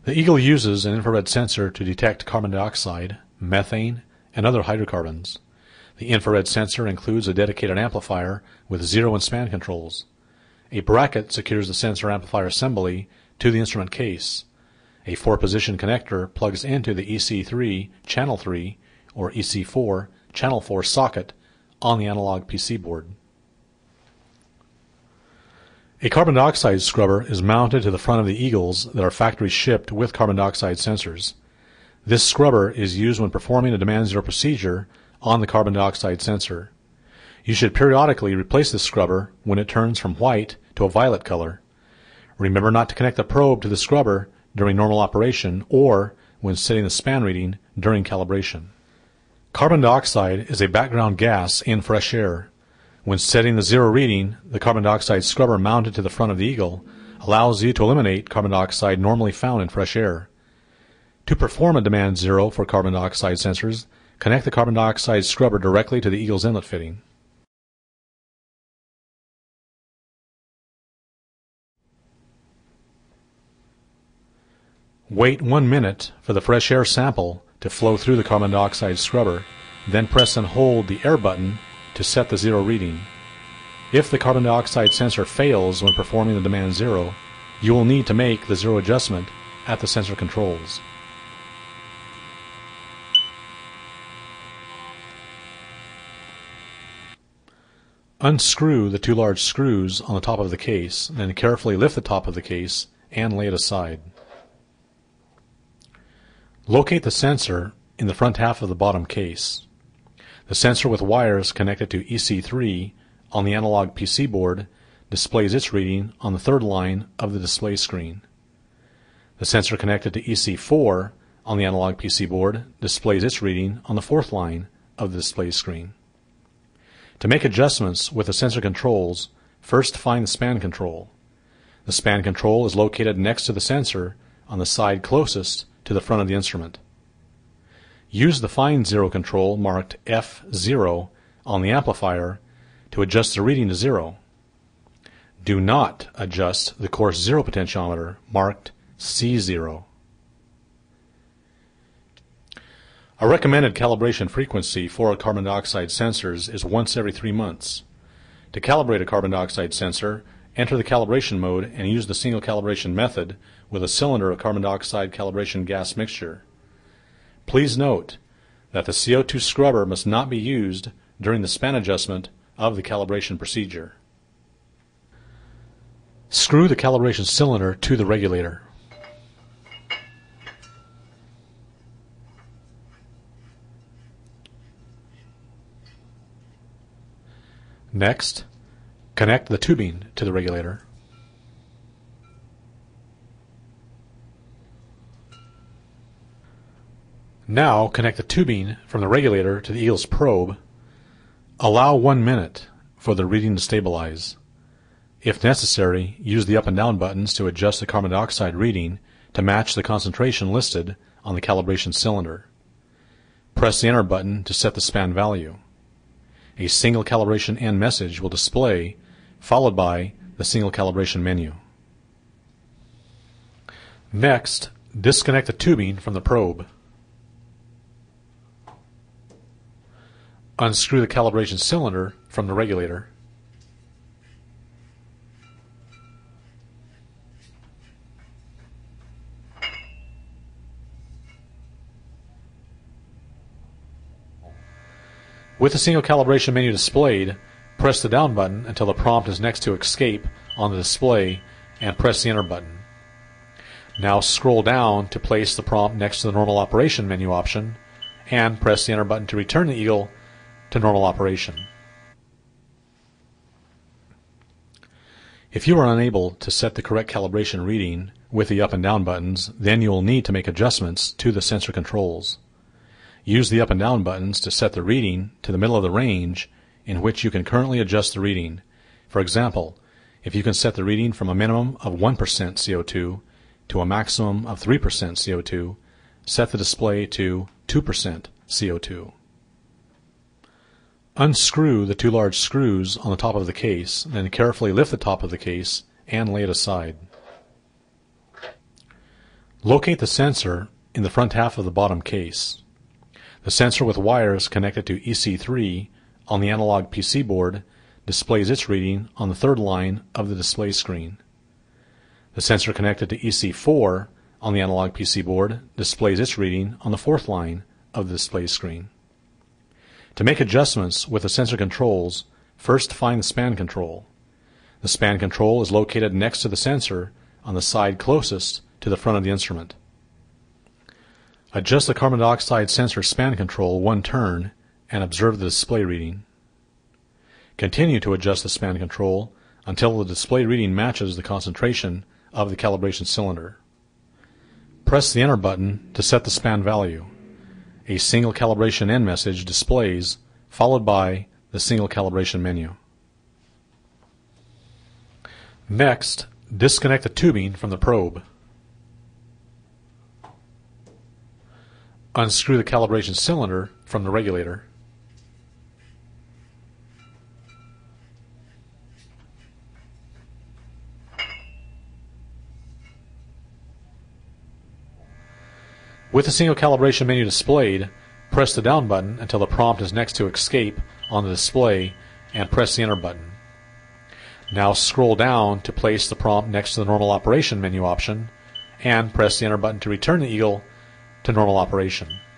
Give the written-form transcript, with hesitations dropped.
The Eagle uses an infrared sensor to detect carbon dioxide, methane, and other hydrocarbons. The infrared sensor includes a dedicated amplifier with zero and span controls. A bracket secures the sensor amplifier assembly to the instrument case. A 4-position connector plugs into the EC3 channel 3 or EC4 channel 4 socket on the analog PC board. A carbon dioxide scrubber is mounted to the front of the Eagles that are factory shipped with carbon dioxide sensors. This scrubber is used when performing a demand zero procedure on the carbon dioxide sensor. You should periodically replace this scrubber when it turns from white to a violet color. Remember not to connect the probe to the scrubber during normal operation or when setting the span reading during calibration. Carbon dioxide is a background gas in fresh air. When setting the zero reading, the carbon dioxide scrubber mounted to the front of the Eagle allows you to eliminate carbon dioxide normally found in fresh air. To perform a demand zero for carbon dioxide sensors, connect the carbon dioxide scrubber directly to the Eagle's inlet fitting. Wait 1 minute for the fresh air sample to flow through the carbon dioxide scrubber, then press and hold the air button to set the zero reading. If the carbon dioxide sensor fails when performing the demand zero, you will need to make the zero adjustment at the sensor controls. Unscrew the 2 large screws on the top of the case, then carefully lift the top of the case and lay it aside. Locate the sensor in the front half of the bottom case. The sensor with wires connected to EC3 on the analog PC board displays its reading on the 3rd line of the display screen. The sensor connected to EC4 on the analog PC board displays its reading on the 4th line of the display screen. To make adjustments with the sensor controls, first find the span control. The span control is located next to the sensor on the side closest to the front of the instrument. Use the Find Zero control marked F0 on the amplifier to adjust the reading to 0. Do not adjust the coarse zero potentiometer marked C0. A recommended calibration frequency for carbon dioxide sensors is once every 3 months. To calibrate a carbon dioxide sensor, enter the calibration mode and use the single calibration method with a cylinder of carbon dioxide calibration gas mixture. Please note that the CO2 scrubber must not be used during the span adjustment of the calibration procedure. Screw the calibration cylinder to the regulator. Next, connect the tubing to the regulator. Now connect the tubing from the regulator to the Eagle's probe. Allow 1 minute for the reading to stabilize. If necessary, use the up and down buttons to adjust the carbon dioxide reading to match the concentration listed on the calibration cylinder. Press the enter button to set the span value. A single calibration end message will display, followed by the single calibration menu. Next, disconnect the tubing from the probe. Unscrew the calibration cylinder from the regulator. With the single calibration menu displayed, press the down button until the prompt is next to Escape on the display and press the enter button. Now scroll down to place the prompt next to the normal operation menu option and press the enter button to return the Eagle to normal operation. If you are unable to set the correct calibration reading with the up and down buttons, then you will need to make adjustments to the sensor controls. Use the up and down buttons to set the reading to the middle of the range in which you can currently adjust the reading. For example, if you can set the reading from a minimum of 1% CO2 to a maximum of 3% CO2, set the display to 2% CO2. Unscrew the 2 large screws on the top of the case, then carefully lift the top of the case and lay it aside. Locate the sensor in the front half of the bottom case. The sensor with wires connected to EC3 on the analog PC board displays its reading on the third line of the display screen. The sensor connected to EC4 on the analog PC board displays its reading on the fourth line of the display screen. To make adjustments with the sensor controls, first find the span control. The span control is located next to the sensor on the side closest to the front of the instrument. Adjust the carbon dioxide sensor span control one turn and observe the display reading. Continue to adjust the span control until the display reading matches the concentration of the calibration cylinder. Press the Enter button to set the span value. A single calibration end message displays, followed by the single calibration menu. Next, disconnect the tubing from the probe. Unscrew the calibration cylinder from the regulator. With the single calibration menu displayed, press the down button until the prompt is next to Escape on the display and press the Enter button. Now scroll down to place the prompt next to the normal operation menu option and press the Enter button to return the eagle to normal operation.